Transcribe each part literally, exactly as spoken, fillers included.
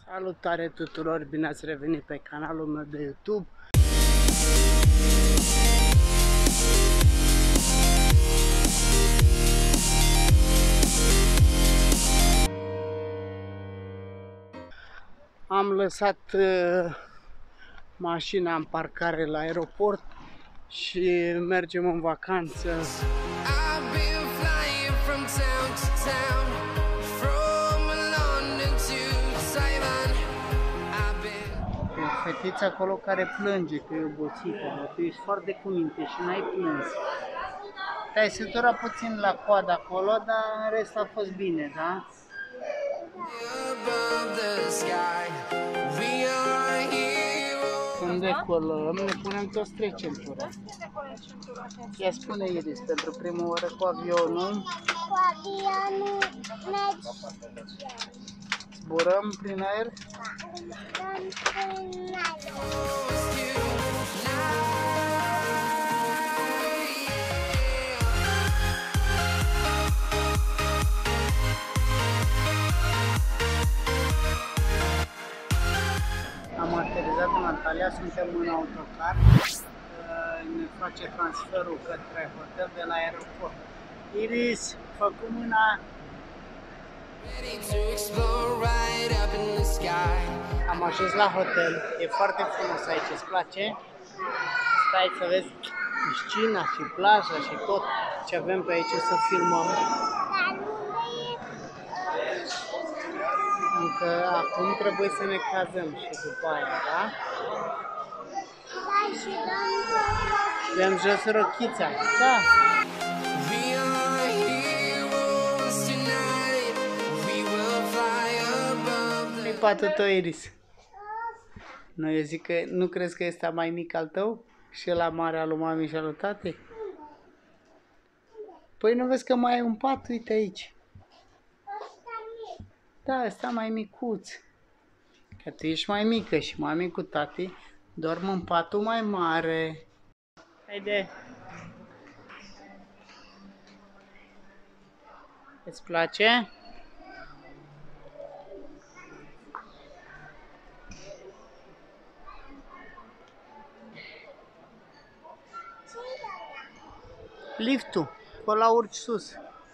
Salutare tuturor, bine ați revenit pe canalul meu de YouTube. Am lăsat uh, mașina în parcare la aeroport și mergem în vacanță. Fetița acolo care plânge că e obosită, tu ești foarte cu minte și n-ai plâns. Te-ai săturat puțin la coadă acolo, dar în rest a fost bine, da? Când decolăm, ne punem toți trei centura. Ia spune, Iris, pentru prima oară cu avionul. Cu avionul mergi. Zburăm prin aer? Am aterizat în Antalya, suntem în autocar, ne face transferul către hotel de la aeroport. Iris, fă cu mâna! Am ajuns la hotel, e foarte frumos aici, îți place? Stai să vezi piscina și plaja și tot ce avem pe aici să filmăm. Încă acum trebuie să ne cazăm și după aia, da? Da, și dăm Dăm jos rochița, da. Patul tău, Iris. Nu, eu zic că nu crezi că este mai mic al tău? Și la mare al lui mami și al lui tate? Păi nu vezi că mai ai un pat? Uite aici. Da, ăsta mai micuț. Că tu ești mai mică și mami cu tati dorm în patul mai mare. Haide. Îți place? Liftul, pe la urci sus.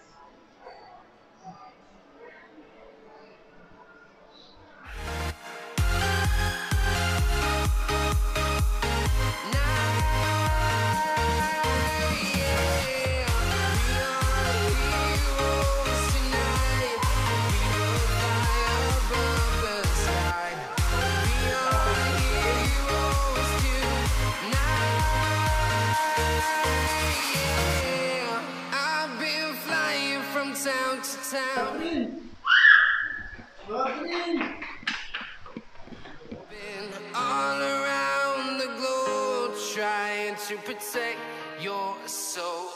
All around the globe, trying to protect your soul.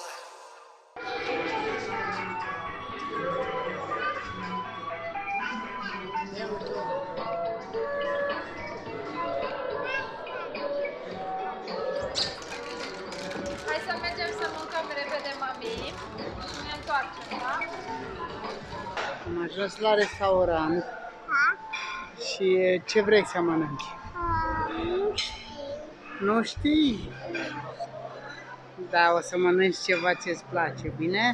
Hai să mergem să mâncăm repede, mami, și ne întoarcem, da? Am ajuns la restaurant. Și ce vrei să mănânci? Nu știi? Da, o să mănânci ceva ce-ți place, bine?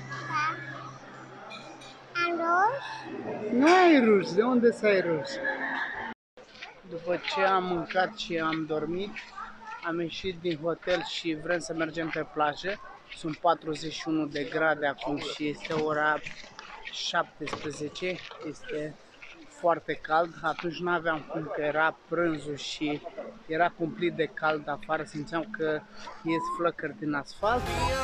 Am ruși? Nu ai ruși, de unde să ai ruși? După ce am mâncat și am dormit, am ieșit din hotel și vrem să mergem pe plajă. Sunt patruzeci și unu de grade acum și este ora șaptesprezece, este foarte cald. Atunci nu aveam cum, că era prânzul și era cumplit de cald afară, simțeam că ies flăcări din asfalt.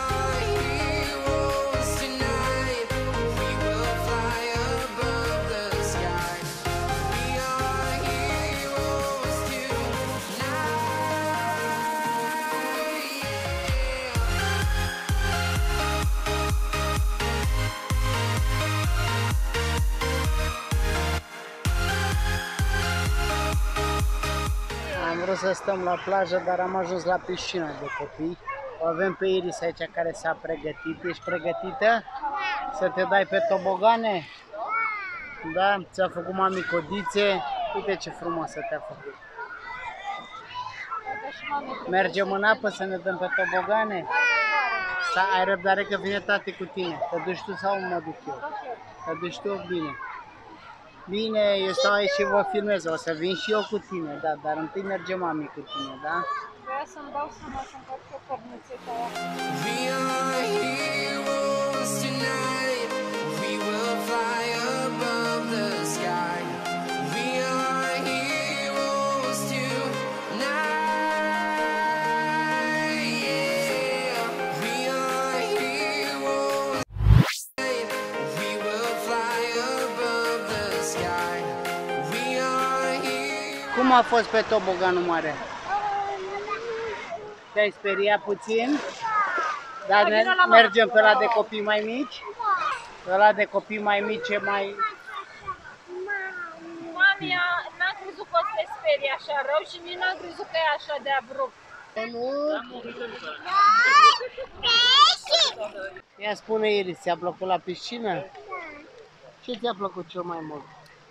Am vrut să stăm la plajă, dar am ajuns la piscina de copii. O avem pe Iris aici care s-a pregătit. Ești pregătită? Să te dai pe tobogane? Da? Ți-a făcut mami codițe. Uite ce frumoasă te-a făcut. Dacă și mami trebuie Mergem să în apă să ne dăm pe tobogane? ai răbdare. Să ai răbdare că vine tati cu tine. Te duci tu sau mă duc eu? Fac eu. Te duci tu? Bine. Bine, eu stau aici și vă filmez. O să vin și eu cu tine, da, dar întâi merge mami cu tine, da? Vreau să-mi dau seama să încarc o cărnițetă aia. We are heroes tonight. We will fly above the sky. We are heroes tonight. Yeah. We are heroes tonight. We will fly above the sky. We are heroes. Cum a fost pe toboganul mare? Te-ai speriat puțin? Dar ne, vină la mama. mergem pe ăla de copii mai mici? Pe ăla de copii mai mici e mai... Mami a- n-a crezut că o să te sperie așa rău și nici n-a crezut că e așa de abrupt. Ia spune Iris, ți-a plăcut la piscină? Ce ți-a plăcut cel mai mult?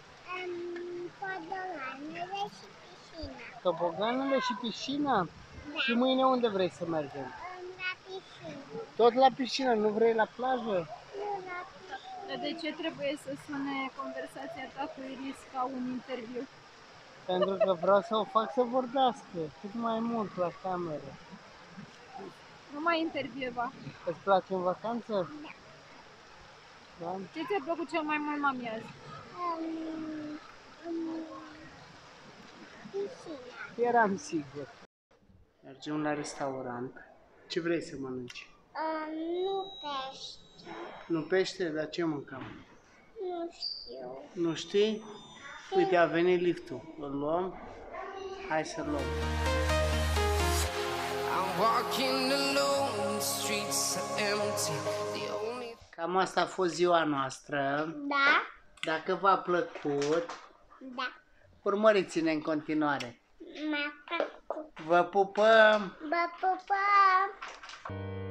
Podolanele și piscina. Toboganele și piscina? Și mâine unde vrei să mergem? La piscină. Tot la piscină, nu vrei la plajă? Nu la Dar de ce trebuie să sune conversația ta cu Iris ca un interviu? Pentru că vreau să o fac să vorbească cât mai mult la cameră. Nu mai intervieva. Îți place în vacanță? Da? Ce ți-a plăcut cel mai mult, mami, azi? um, um, piscina. Eram sigur. Mergem la restaurant. Ce vrei să mănânci? Um, nu pește. Nu pește? Dar ce mâncăm? Nu știu. Nu știi? Uite, a venit liftul. Îl luăm? Hai să-l luăm. I'm walking alone, the streets are empty. The only Cam asta a fost ziua noastră. Da? Dacă v-a plăcut, Da. urmăriți-ne în continuare. M-a plăcut. Vă pupăm! Bă, pupă!